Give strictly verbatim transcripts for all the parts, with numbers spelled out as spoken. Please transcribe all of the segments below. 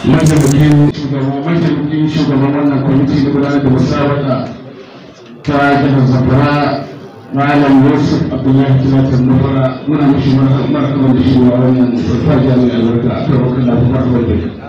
mataimakin shugaban mataimakin shugaban wannan kwamiti da gudanar da musabaka ta jihar Zamfara Malam Yusuf Abdullahi Tumatir Nufara muna mishi marhaban da shi wa wannan farfajiya mai albarka a kan wakil da marhaban da shi.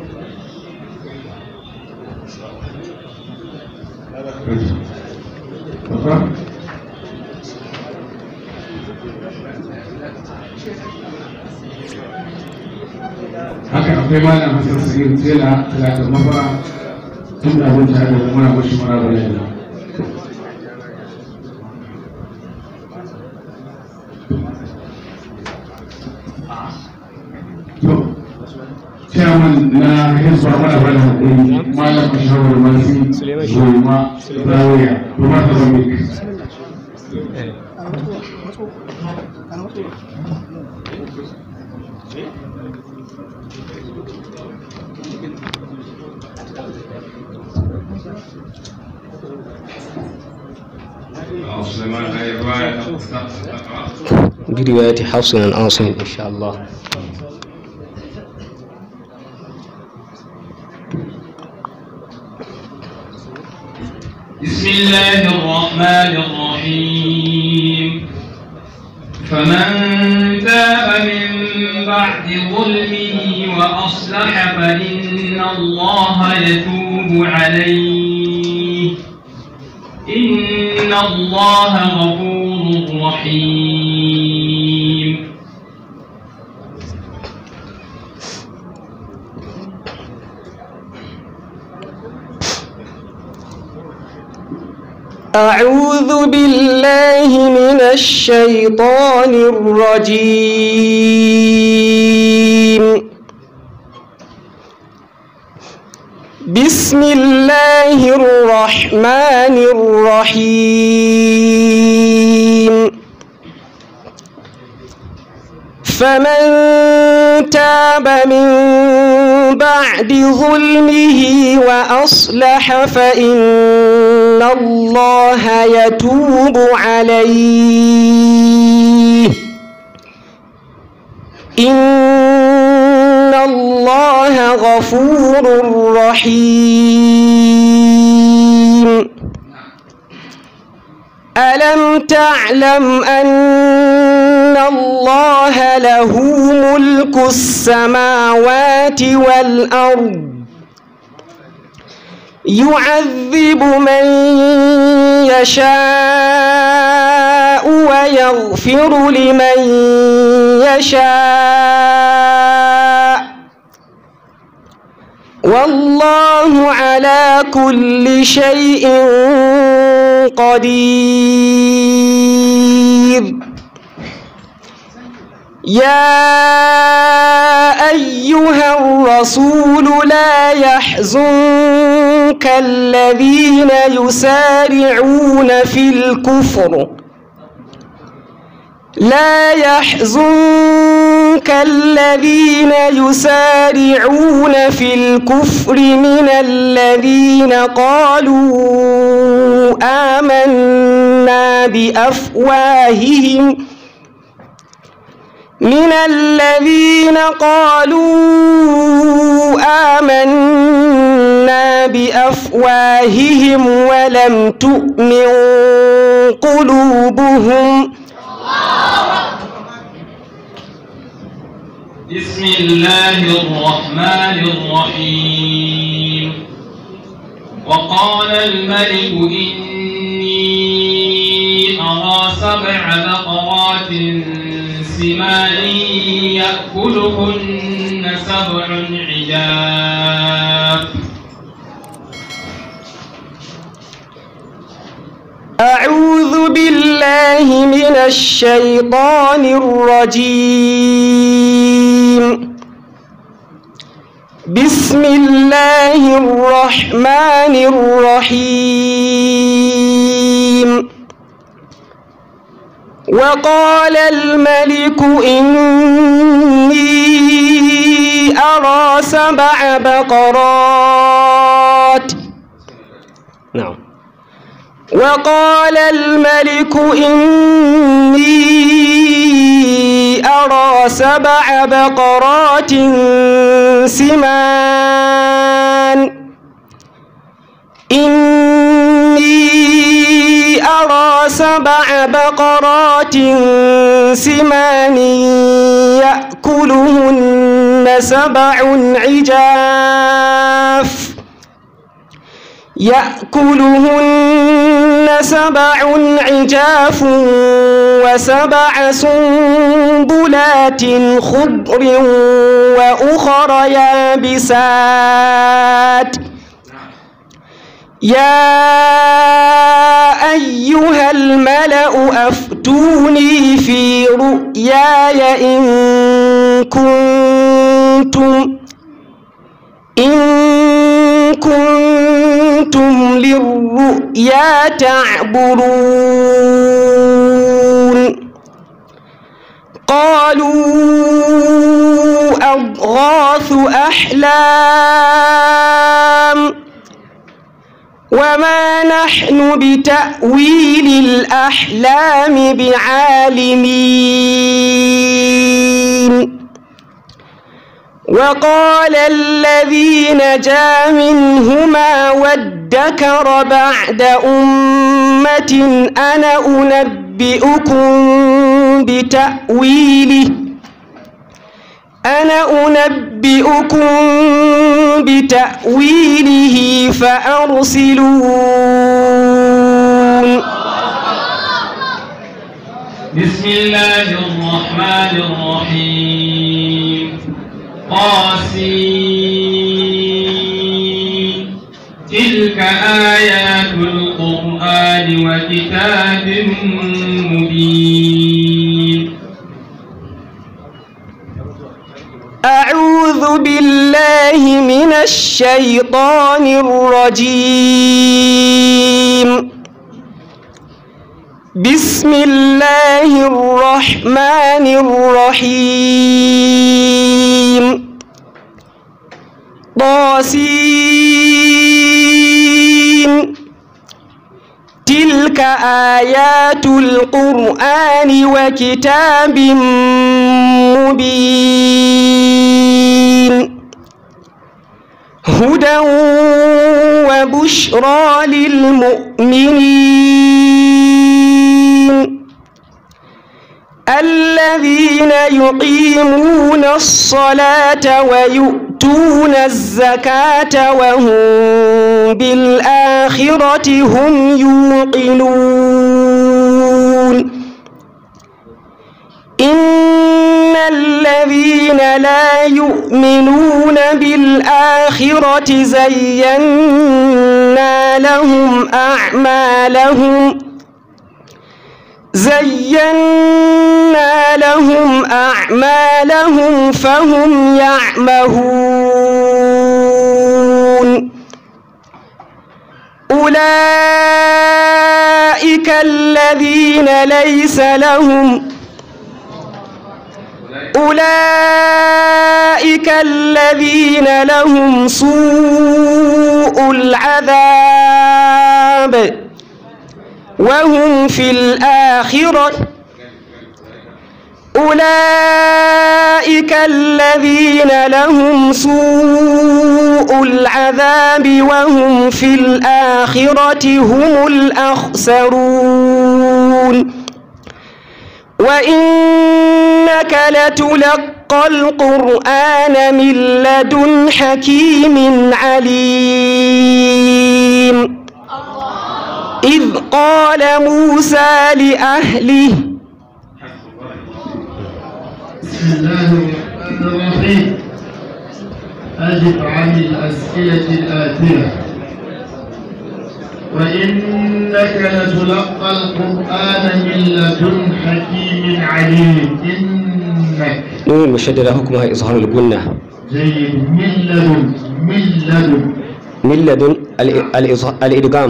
Haka akwai Malam Hassan Sagir Tela talatin mafara tun da abin tare da muna mashi marhaban da shi. Chairman na Hizba mana bada hakuri Malam Ashawar Marsi Zulma Zawiya kuma ta zambi. برواية حفص عن عاصم إن شاء الله. بسم الله الرحمن الرحيم. فمن تاب من بعد ظلمه وأصلح فإن الله يتوب عليه إن الله غفور رحيم. أعوذ بالله من الشيطان الرجيم. بسم الله الرحمن الرحيم. فمن تاب من بعد ظلمه وأصلح فإن الله يتوب عليه إن الله غفور رحيم. ألم تعلم أن الله له ملك السماوات والأرض يعذب من يشاء ويغفر لمن يشاء والله على كل شيء قدير. يا أيها الرسول لا يحزنك الذين يسارعون في الكفر لا يحزنك الذين يسارعون في الكفر من الذين قالوا آمنا بأفواههم من الذين قالوا آمنا بأفواههم ولم تؤمن قلوبهم. بسم الله الرحمن الرحيم. وقال الملك إني أرى سبع بقرات سمان يأكلهن سبع عجاف. أعوذ بالله من الشيطان الرجيم. بسم الله الرحمن الرحيم. وقال الملك إني أرى سبع بقرات نعم وقال الملك إني أرى سبع بقرات سمان إني أرى سبع بقرات سمان يأكلهن سبع عجاف يأكلهن سبع عجاف وسبع سنبلات خضر وأخر يابسات يا أيها الملأ أفتوني في رؤياي إن كنتم إن كنتم للرؤيا تعبرون قالوا أضغاث أحلام وما نحن بتأويل الأحلام بعالمين وقال الذي نجا منهما وادكر بعد أمة أنا أنبئكم بتأويله أنا أنبئكم بتأويله فأرسلون. بسم الله الرحمن الرحيم. قاسين تلك آيات القرآن وكتاب مبين. أعوذ بالله من الشيطان الرجيم. بسم الله الرحمن الرحيم. طاسين تلك آيات القرآن وكتاب مبين هدى وبشرى للمؤمنين الذين يقيمون الصلاة ويؤتون الزكاة وهم بالآخرة هم يوقنون. إن الذين لا يؤمنون بالآخرة زينا لهم أعمالهم زينا لهم أعمالهم فهم يعمهون. أولئك الذين ليس لهم أولئك الذين لهم سوء العذاب وهم في الآخرة أولئك الذين لهم سوء العذاب وهم في الآخرة هم الأخسرون. وإنك لتلقى القرآن من لدن حكيم عليم. إذ قال موسى لأهله بسم الله الرحمن الرحيم. أجب عن الأسئلة الآتية. وإنك لتلقى القرآن من لدن حكيم عليم. إنك نون مشددة حكمها إظهار الجنة. جيد. من لدن من لدن من لدن الإدغام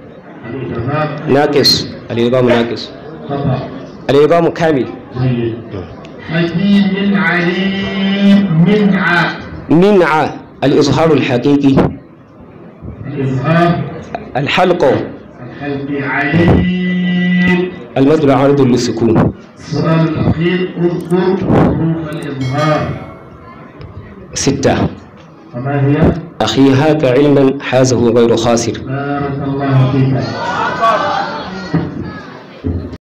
ناقص. الإدغام ناقص. خطأ. الإدغام كامل. جيد. حكيم عليم. منع منع الإظهار الحقيقي. الإظهار الحلق الحلق عليم. المد عارض للسكون. السؤال الأخير اذكر حروف الإظهار. ستة. وما هي؟ أخي هاك علما حازه غير خاسر. بارك الله فيك.